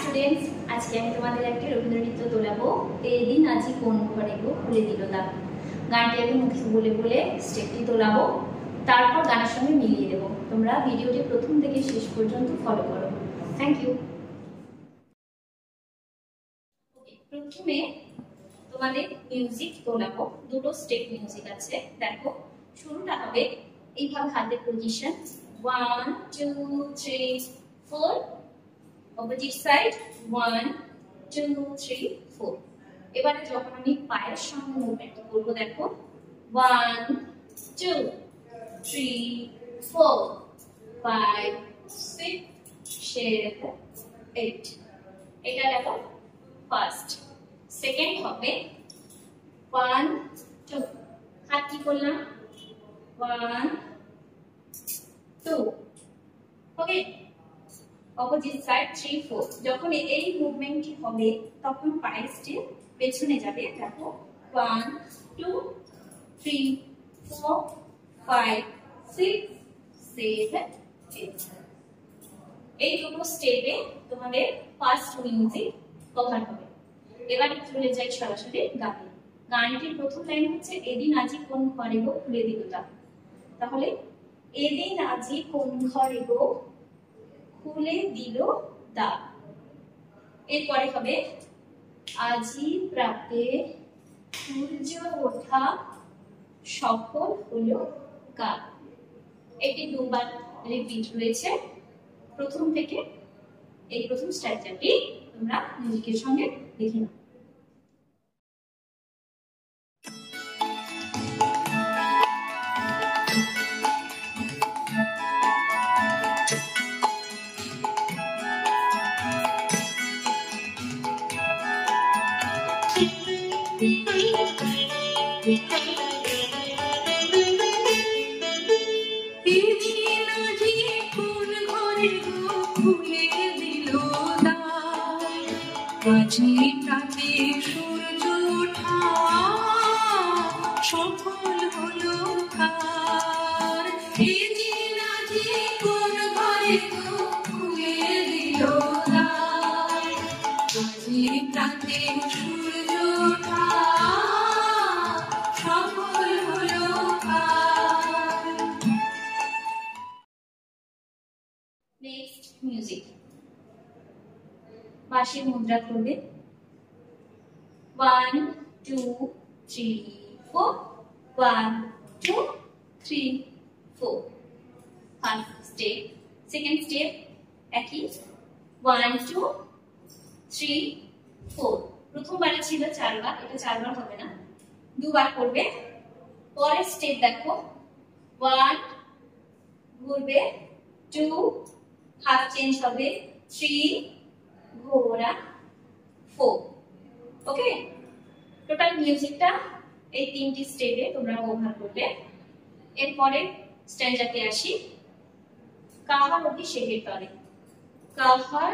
Students, আজকে আমি তোমাদের একটা রবীন্দ্রনৃত্য তোলাবো। এদিন আজি কোন ঘরে গো খুলে দিল দ্বার। গানটি আমি মুখে বলে বলে স্টেপটি তোলাবো, তারপর গানের সঙ্গে মিলিয়ে দেবো। তোমরা ভিডিওটি প্রথম থেকে শেষ পর্যন্ত ফলো করো। Thank you. প্রথমে তোমাদের মিউজিক তোলাবো, দুটো স্টেপ মিউজিক আছে। দেখো, শুরুটা হবে এইভাবে, হাতের পজিশন 1 2 3 4, অপোজিট সাইড 1 2 3 4। এবারে যখন আমি পায়ের সঙ্গে মুভমেন্ট করব, দেখো 1 2 3 4 5 6 7 8। এটা গেল ফার্স্ট। সেকেন্ড হবে 1 2, হাত কি করলাম 1 2, ওকে। Opposite side 3 4। যখন এই মুভমেন্টটি হবে তখন পায়ের স্টেপ পেছনে যাবে। দেখো 1 2 3 4 5 6 7 8। এই দুটো স্টেপে তোমাদের ফার্স্ট মিউজিক কভার হবে। এবারে চলে যাই সরাসরি গানে। গানটির প্রথম লাইন হচ্ছে এদিন আজি কোন ঘরে গো খুলে দিল দ্বার। তাহলে এদিন আজি কোন ঘরে গো খুলে দিল দ্বার। এরপরে হবে আজি প্রাতে সূর্য ওঠা সফল হলো কাল। এটি দুবার রিপিট রয়েছে। প্রথম থেকে এই প্রথম স্ট্রাকচারটি তোমরা মিউজিকের সঙ্গে দেখে নাও। আজি প্রাতে সূর্য ওঠা সফল হলো কাল। এদিন আজি কোন ঘরে গো খুলে দিল দ্বার। আজি প্রাতে সূর্য ওঠা সফল হলো কাল। নেক্সট মিউজিক, বাঁশির মুদ্রা করবে 1 2 3 4 1 2 3 4। First step. সেকেন্ড স্টেপ একই 1 2 3 4। প্রথমবারে ছিল 4 বার, এটা 4 বার হবে না, দুবার করবে। পরের স্টেপ দেখো 1 ঘুরবে, 2 হাত চেঞ্জ হবে, 3 ঘোড়া 4। ওকে, টোটাল মিউজিকটা এই তিনটি স্টেপে তোমরা ব্যবহার করবে। এরপরে স্ট্যান্জাতে আসি। কাহার অভিষেকের তরে, কাহার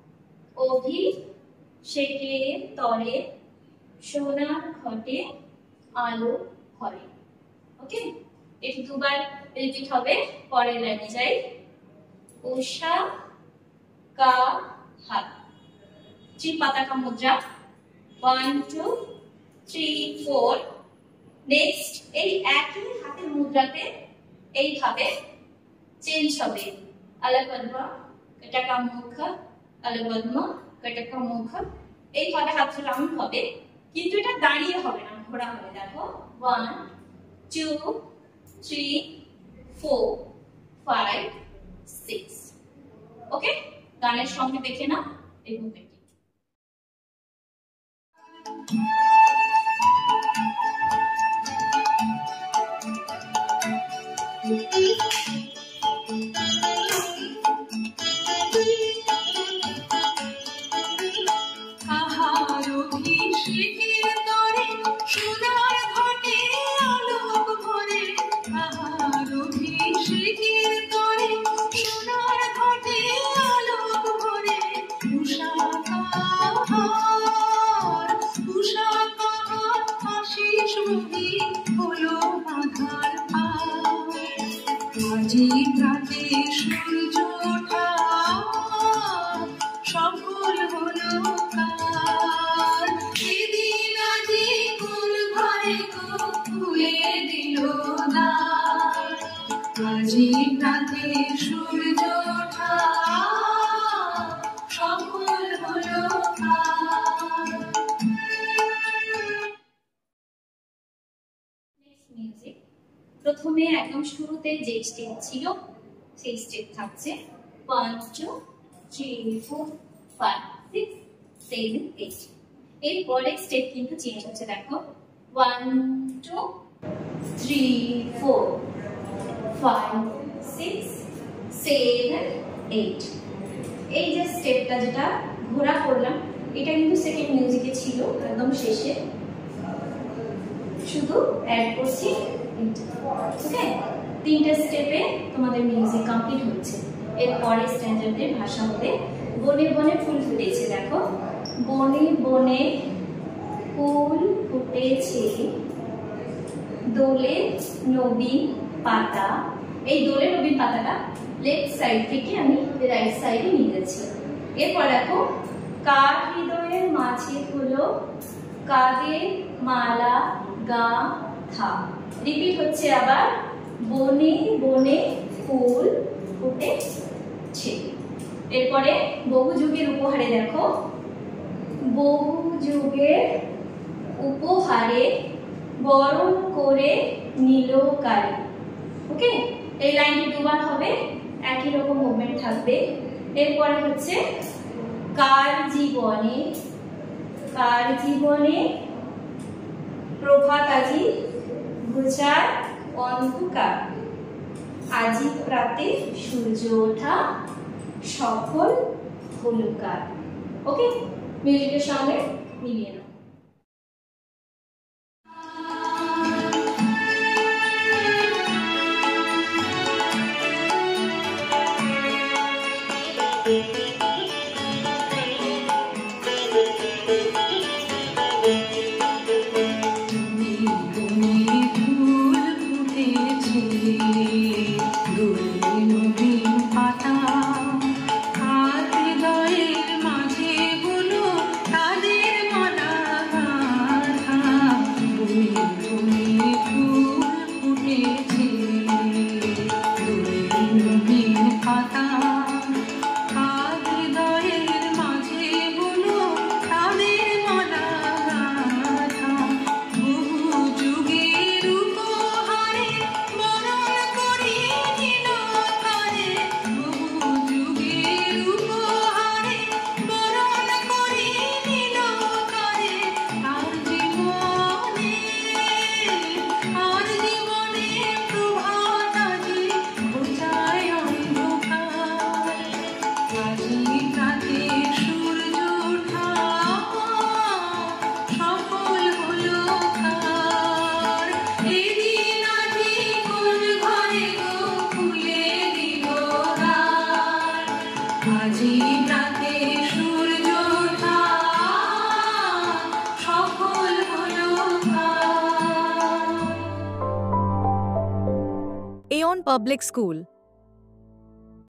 অভিষেকের তরে সোনার ঘটে আলো ভরে। ওকে, এটি দুবার রিপিট হবে। পরের লাইনে যাই। উষা কা হাত, 3 পাতা কা মুদ্রা 1 2 3 4। নেক্সট এই একই হাতের মুদ্রাতে এইভাবে চেঞ্জ হবে। অলপদ্ম কটকা মুখ, অলপদ্ম কটকা মুখ। এইভাবে হাতটা রাউন্ড হবে, কিন্তু এটা দাঁড়িয়ে হবে না, ঘোরা হবে। দেখো 1 2 3 4 5 6। ওকে, গানের সঙ্গে দেখে নাও এই মুভমেন্টটি। কাহার অভিষেকের তরে সোনার ঘটে আলোক ভরে। কাহার অভিষেকের তরে সোনার ঘটে আলোক ভরে। উষা সফল হলো কার। এদিন আজি কোন ঘরে গো খুলে দিল দ্বার, আজি প্রাতে সূর্য ওঠা সফল হলো কার। মিউজিক প্রথমে একদম শুরুতে যে স্টেপ ছিল সেই স্টেপ থাকছে 1 2 3 4 5 6 7 8। এর পরের স্টেপ কিন্তু চেঞ্জ হচ্ছে, দেখো 1 2 3 4 5 6 7 8। এই যে স্টেপটা যেটা ঘোরা করলাম এটা কিন্তু সেকেন্ড মিউজিকে ছিল একদম শেষে, শুধু অ্যাড করছি। ওকে, তিনটে স্টেপে তোমাদের মিউজিক কমপ্লিট হচ্ছে। এরপরে স্ট্যান্ডার্ডের ভাষা হবে বনে বনে ফুল ফুটেছে। দেখো বনে বনে ফুল ফুটেছে, দোলে নবীন পাতা। এই দোলে নবীন পাতাটা লেফট সাইড থেকে আমি রাইট সাইডে নিয়ে যাচ্ছি। এরপর দেখো কার হৃদয়ের মাঝে হলো কাদের মালা গাঁথা। রিপিট হচ্ছে আবার বনে বনে ফুল ফুটেছে। এরপরে বহু যুগের উপহারে দেখো বহু যুগের উপহারে বরণ করে নিল কারে। ওকে, এই লাইনটি দুবার হবে, একই রকম মুভমেন্ট থাকবে। এরপরে হচ্ছে কার জীবনে প্রভাত আজি ঘুচায় অন্ধকার, আজি প্রাতে সূর্য ওঠা সফল হলো কার। ওকে, মিউজিকের সঙ্গে মিলিয়ে নাও। Aeon Public School,